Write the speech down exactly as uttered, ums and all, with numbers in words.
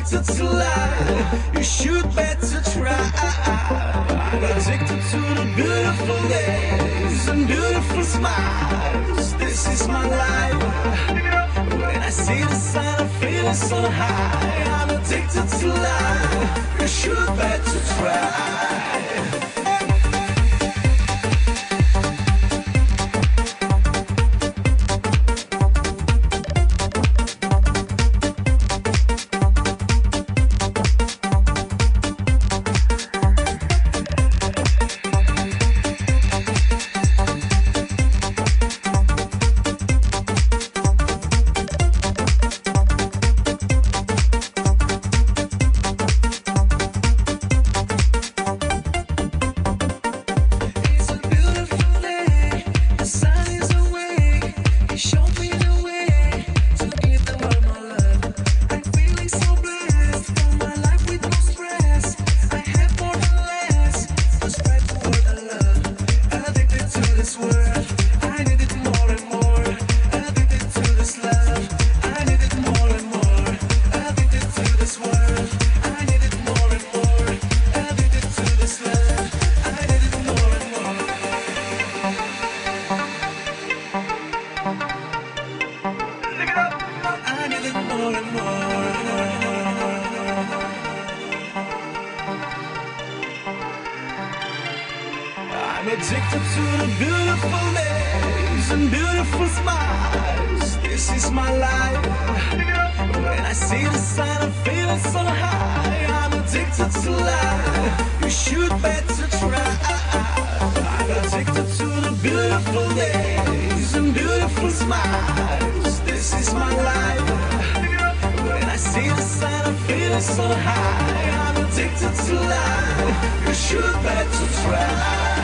addicted to life. You should better try. I'm addicted to the beautiful days and beautiful smiles. This is my life. When I see the sun, I'm feeling so high. I'm addicted to life. You should better try. I'm addicted to the beautiful days and beautiful smiles. This is my life. When I see the sun, I'm feeling so high. I'm addicted to life. You should better try. I'm addicted to the beautiful days and beautiful smiles. This is my life. When I see the sun, I'm feeling so high. I'm addicted to life. You should better try.